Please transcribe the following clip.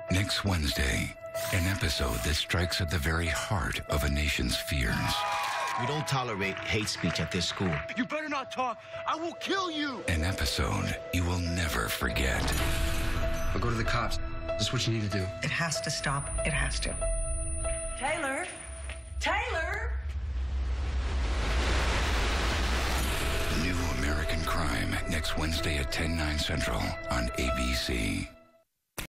Next Wednesday, an episode that strikes at the very heart of a nation's fears. We don't tolerate hate speech at this school. You better not talk. I will kill you. An episode you will never forget. I'll go to the cops. That's what you need to do. It has to stop. It has to. Taylor? Taylor? New American Crime next Wednesday at 10/9 Central on ABC.